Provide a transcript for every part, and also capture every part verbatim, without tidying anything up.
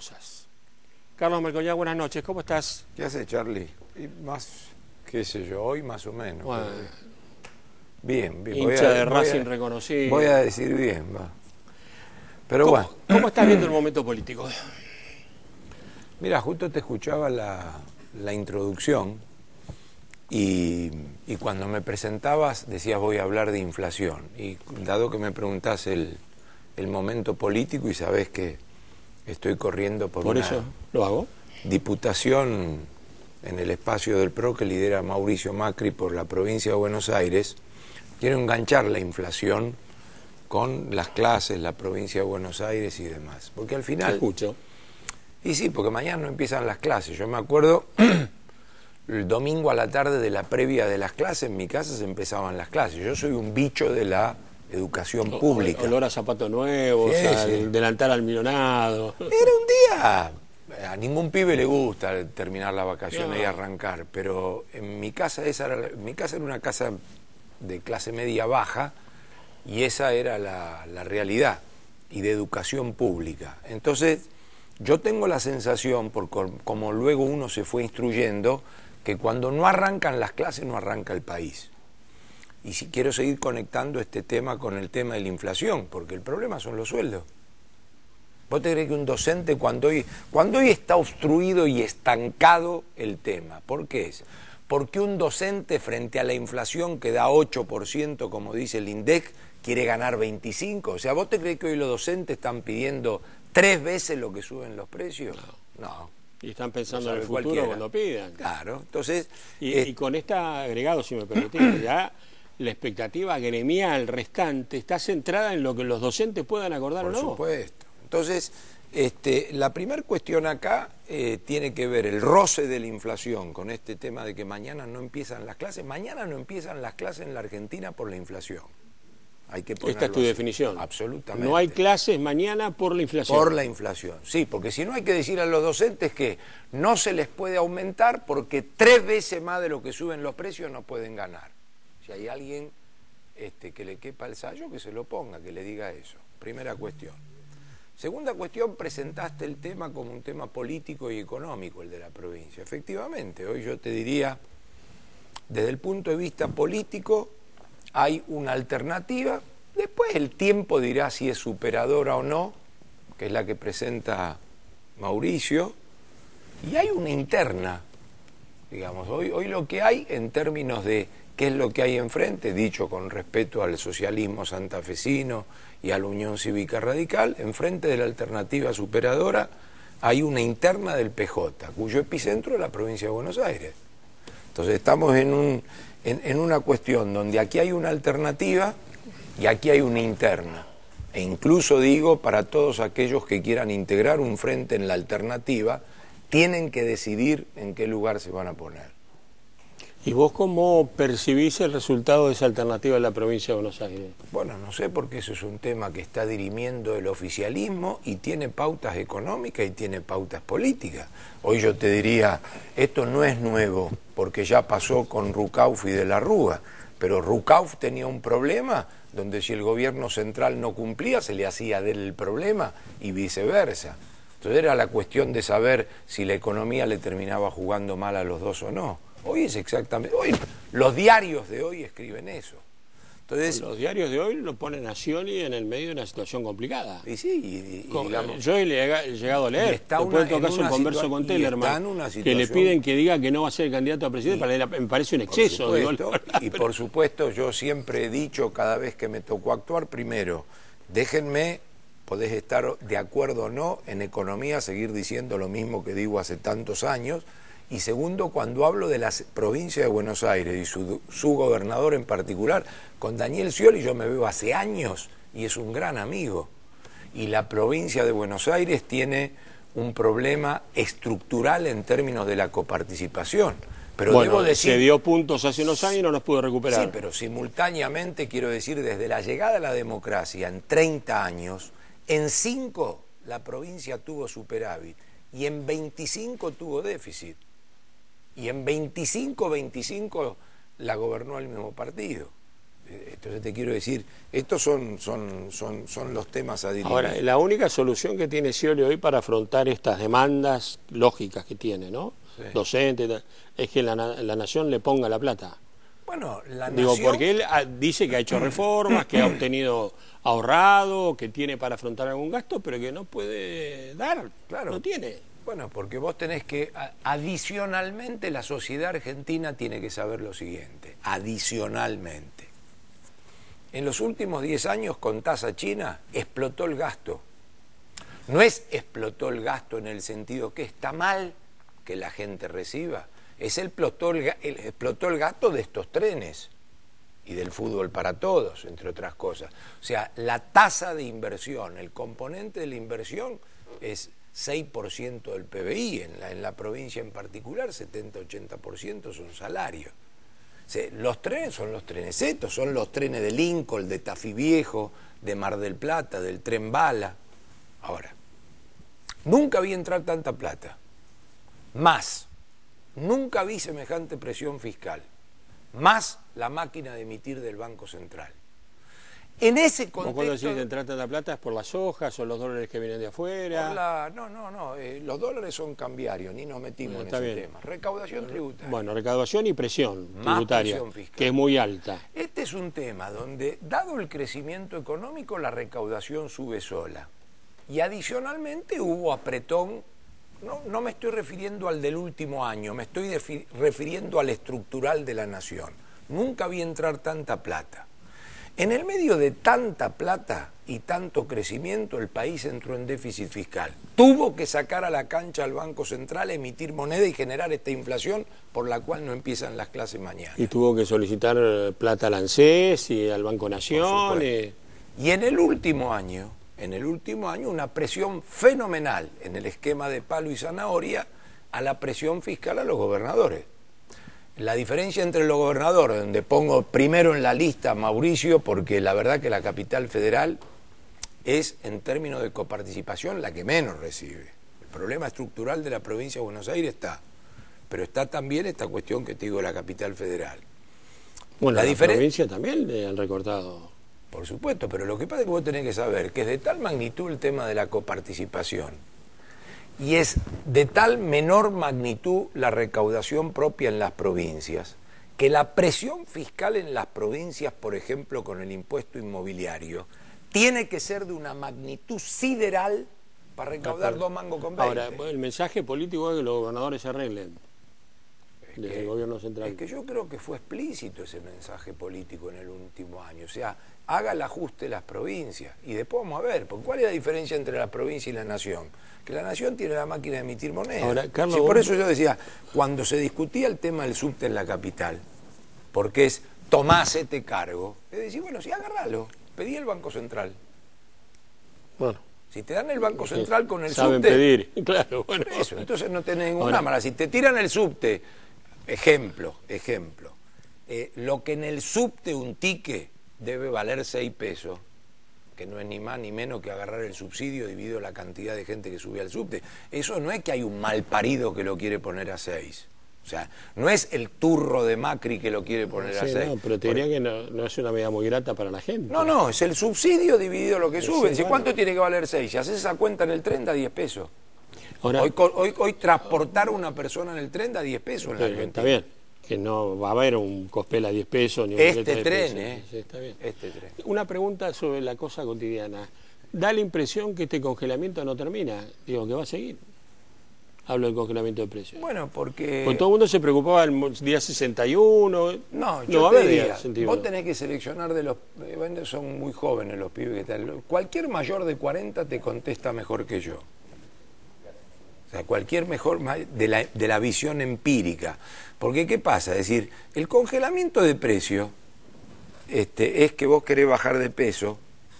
cosas. Carlos Melcoñá, buenas noches, ¿cómo estás? ¿Qué haces, Charlie? Y más, qué sé yo, hoy más o menos. Bueno, bien, bien. Hincha voy a, de Racing voy a, reconocido. Voy a decir bien, va. Pero ¿Cómo, bueno. ¿Cómo estás viendo el momento político? Mira, justo te escuchaba la, la introducción y, y cuando me presentabas decías voy a hablar de inflación. Y dado que me preguntás el, el momento político y sabés que estoy corriendo por, Por una eso lo hago. diputación en el espacio del P R O que lidera Mauricio Macri por la provincia de Buenos Aires, quiero enganchar la inflación con las clases, la provincia de Buenos Aires y demás. Porque al final... Te escucho. Y sí, porque mañana no empiezan las clases. Yo me acuerdo, el domingo a la tarde de la previa de las clases, en mi casa se empezaban las clases. Yo soy un bicho de la educación pública. Olor a zapatos nuevos, Sí, al sí. delantal almidonado. Era un día... A ningún pibe le gusta terminar la vacación No. y arrancar, pero en mi casa esa era, mi casa era una casa de clase media baja y esa era la, la realidad y de educación pública. Entonces yo tengo la sensación, por como luego uno se fue instruyendo, que cuando no arrancan las clases no arranca el país. Y si quiero seguir conectando este tema con el tema de la inflación, porque el problema son los sueldos. ¿Vos te crees que un docente cuando hoy, cuando hoy está obstruido y estancado el tema? ¿Por qué es? Porque un docente frente a la inflación que da ocho por ciento, como dice el INDEC, quiere ganar veinticinco por ciento. O sea, ¿vos te crees que hoy los docentes están pidiendo tres veces lo que suben los precios? No. no. Y están pensando en el futuro cualquiera. Cuando pidan. Claro, entonces... Y, eh, y con esta agregado, si me permitís, ya la expectativa gremial restante está centrada en lo que los docentes puedan acordar por o no. Por supuesto. Entonces, este, la primera cuestión acá eh, tiene que ver el roce de la inflación con este tema de que mañana no empiezan las clases. Mañana no empiezan las clases en la Argentina por la inflación. Hay que ponerlo Esta es tu así. definición. Absolutamente. No hay clases mañana por la inflación. Por la inflación, sí, porque si no hay que decir a los docentes que no se les puede aumentar porque tres veces más de lo que suben los precios no pueden ganar. Si hay alguien este, que le quepa el sayo, que se lo ponga, que le diga eso. Primera cuestión. Segunda cuestión, presentaste el tema como un tema político y económico, el de la provincia. Efectivamente, hoy yo te diría, desde el punto de vista político, hay una alternativa. Después el tiempo dirá si es superadora o no, que es la que presenta Mauricio. Y hay una interna, digamos, hoy, hoy lo que hay en términos de qué es lo que hay enfrente, dicho con respeto al socialismo santafesino y a la Unión Cívica Radical, enfrente de la alternativa superadora hay una interna del P J, cuyo epicentro es la provincia de Buenos Aires. Entonces estamos en, un, en, en una cuestión donde aquí hay una alternativa y aquí hay una interna. E incluso digo, para todos aquellos que quieran integrar un frente en la alternativa, tienen que decidir en qué lugar se van a poner. ¿Y vos cómo percibís el resultado de esa alternativa en la provincia de Buenos Aires? Bueno, no sé, porque eso es un tema que está dirimiendo el oficialismo y tiene pautas económicas y tiene pautas políticas. Hoy yo te diría, esto no es nuevo, porque ya pasó con Rucauf y de la Rúa, pero Rucauf tenía un problema donde si el gobierno central no cumplía, se le hacía de él el problema y viceversa. Entonces era la cuestión de saber si la economía le terminaba jugando mal a los dos o no. Hoy es exactamente, hoy los diarios de hoy escriben eso. Entonces, los diarios de hoy lo ponen a Scioli en el medio de una situación complicada. Y sí, y, y, Con, digamos, yo he llegado a leer, está después una, en todo caso el converso con Tellerman, que le piden que diga que no va a ser candidato a presidente, y, para él, me parece un exceso. Por supuesto, digo, y por supuesto yo siempre he dicho cada vez que me tocó actuar, primero, déjenme, podés estar de acuerdo o no, en economía seguir diciendo lo mismo que digo hace tantos años. Y segundo, cuando hablo de la provincia de Buenos Aires y su, su gobernador en particular, con Daniel Scioli yo me veo hace años y es un gran amigo. Y la provincia de Buenos Aires tiene un problema estructural en términos de la coparticipación. Pero bueno, debo decir, se dio puntos hace unos años y no los pudo recuperar. Sí, pero simultáneamente quiero decir, desde la llegada a la democracia en treinta años, en cinco la provincia tuvo superávit y en veinticinco tuvo déficit. Y en veinticinco, veinticinco la gobernó el mismo partido. Entonces te quiero decir, estos son, son, son, son los temas a dirimir. Ahora, la única solución que tiene Scioli hoy para afrontar estas demandas lógicas que tiene, ¿no? Sí. Docente, es que la, la nación le ponga la plata. Bueno, la Digo, nación... porque él dice que ha hecho reformas, que ha obtenido ahorrado, que tiene para afrontar algún gasto, pero que no puede dar, claro. No tiene. Bueno, porque vos tenés que, adicionalmente, la sociedad argentina tiene que saber lo siguiente, adicionalmente. En los últimos diez años, con tasa china, explotó el gasto. No es explotó el gasto en el sentido que está mal que la gente reciba, es el explotó el, el, explotó el gasto de estos trenes y del fútbol para todos, entre otras cosas. O sea, la tasa de inversión, el componente de la inversión es seis por ciento del P B I, en la, en la provincia en particular, setenta a ochenta por ciento son salarios. O sea, los trenes son los trenes estos, son los trenes de Lincoln, de Tafí Viejo, de Mar del Plata, del Tren Bala. Ahora, nunca vi entrar tanta plata. Más, nunca vi semejante presión fiscal. Más la máquina de emitir del Banco Central. En ese contexto... ¿Cuándo decís que entrar tanta plata es por las hojas o los dólares que vienen de afuera? La, no, no, no. Eh, los dólares son cambiarios, ni nos metimos en ese bien. tema. Recaudación tributaria. Bueno, recaudación y presión Más tributaria, presión fiscal. Que es muy alta. Este es un tema donde, dado el crecimiento económico, la recaudación sube sola. Y adicionalmente hubo apretón. No, no me estoy refiriendo al del último año, me estoy refiriendo al estructural de la nación. Nunca vi entrar tanta plata. En el medio de tanta plata y tanto crecimiento, el país entró en déficit fiscal. Tuvo que sacar a la cancha al Banco Central, emitir moneda y generar esta inflación por la cual no empiezan las clases mañana. Y tuvo que solicitar plata al ANSES y al Banco Nación. Y... y en el último año, en el último año, una presión fenomenal en el esquema de palo y zanahoria a la presión fiscal a los gobernadores. La diferencia entre los gobernadores, donde pongo primero en la lista a Mauricio, porque la verdad que la capital federal es, en términos de coparticipación, la que menos recibe. El problema estructural de la provincia de Buenos Aires está, pero está también esta cuestión que te digo de la capital federal. Bueno, la, la diferen... provincia también le han recortado. Por supuesto, pero lo que pasa es que vos tenés que saber que es de tal magnitud el tema de la coparticipación y es de tal menor magnitud la recaudación propia en las provincias, que la presión fiscal en las provincias, por ejemplo, con el impuesto inmobiliario, tiene que ser de una magnitud sideral para recaudar dos mangos con veinte. Ahora, el mensaje político es que los gobernadores se arreglen es desde que, el gobierno central. Es que yo creo que fue explícito ese mensaje político en el último año, o sea, haga el ajuste de las provincias y después vamos a ver, porque ¿cuál es la diferencia entre la provincia y la nación? Que la nación tiene la máquina de emitir moneda. Ahora, Carlos, sí, por eso yo decía, cuando se discutía el tema del subte en la capital, porque es tomás este cargo, es decir, bueno, sí, agárralo, pedí el Banco Central. Bueno. Si te dan el Banco Central con el saben subte... pedir, claro, bueno. Eso, entonces no tenés ninguna mala. Si te tiran el subte, ejemplo, ejemplo, eh, lo que en el subte un tique debe valer seis pesos, que no es ni más ni menos que agarrar el subsidio dividido la cantidad de gente que sube al subte. Eso no es que hay un mal parido que lo quiere poner a seis. O sea, no es el turro de Macri que lo quiere poner sí, a seis. No, pero te diría que no, no es una medida muy grata para la gente. No, no, es el subsidio dividido lo que sube. Sí, bueno. ¿Cuánto tiene que valer seis? Si haces esa cuenta en el tren da diez pesos. Ahora, hoy, hoy, hoy transportar a una persona en el tren da diez pesos en la Argentina. Está bien, que no va a haber un cospel a diez pesos. Ni un este tren, pesos. ¿eh? Sí, está bien. Este tren. Una pregunta sobre la cosa cotidiana. Da la impresión que este congelamiento no termina, digo, que va a seguir. Hablo del congelamiento de precios. Bueno, porque... Porque todo el mundo se preocupaba el día sesenta y uno. No, yo no te va a haber diría, día sesenta y uno. Vos tenés que seleccionar de los... Bueno, son muy jóvenes los pibes que están... Cualquier mayor de cuarenta te contesta mejor que yo. O sea, cualquier mejor de la, de la visión empírica. Porque, ¿qué pasa? Es decir, el congelamiento de precio este, es que vos querés bajar de peso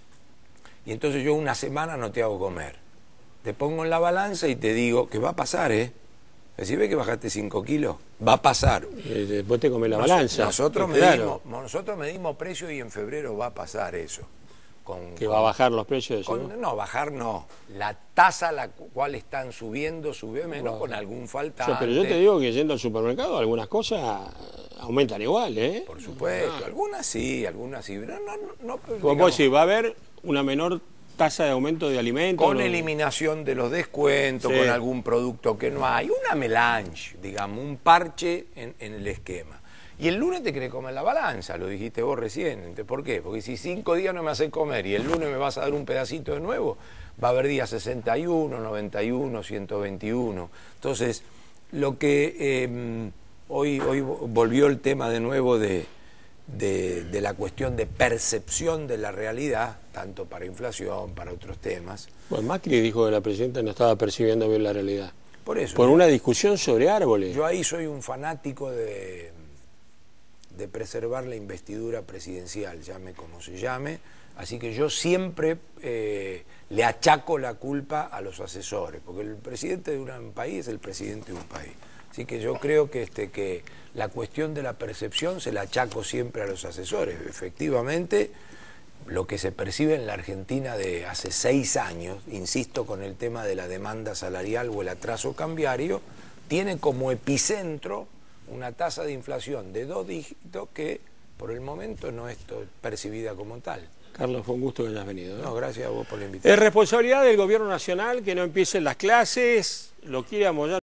y entonces yo una semana no te hago comer. Te pongo en la balanza y te digo que va a pasar, ¿eh? Si ves que bajaste cinco kilos, va a pasar. Y después te comes la Nos, balanza. Nosotros, claro. medimos, nosotros medimos precios y en febrero va a pasar eso. Con, ¿Que con, va a bajar los precios? Con, ¿no? no, bajar no. La tasa a la cual están subiendo, sube menos, no, con algún faltante. Yo, pero yo te digo que yendo al supermercado, algunas cosas aumentan igual, ¿eh? Por supuesto, ah. algunas sí, algunas sí. No, no, no, Como vos decís, va a haber una menor tasa de aumento de alimentos. Con ¿no? eliminación de los descuentos, sí. con algún producto que no hay. Una melange, digamos, un parche en, en el esquema. Y el lunes te querés comer la balanza, lo dijiste vos recién. ¿Por qué? Porque si cinco días no me haces comer y el lunes me vas a dar un pedacito de nuevo, va a haber días sesenta y uno, noventa y uno, ciento veintiuno. Entonces, lo que eh, hoy, hoy volvió el tema de nuevo de, de, de la cuestión de percepción de la realidad, tanto para inflación, para otros temas. Bueno, Macri dijo que la presidenta no estaba percibiendo bien la realidad. Por eso. Por una discusión sobre árboles. Yo ahí soy un fanático de... de preservar la investidura presidencial, llame como se llame, así que yo siempre eh, le achaco la culpa a los asesores, porque el presidente de un país es el presidente de un país, así que yo creo que, este, que la cuestión de la percepción se la achaco siempre a los asesores. Efectivamente, lo que se percibe en la Argentina de hace seis años, insisto con el tema de la demanda salarial o el atraso cambiario, tiene como epicentro una tasa de inflación de dos dígitos que por el momento no es percibida como tal. Carlos, fue un gusto que hayas venido, ¿eh? No, gracias a vos por la invitación. Es responsabilidad del gobierno nacional que no empiecen las clases, lo quiere amollar.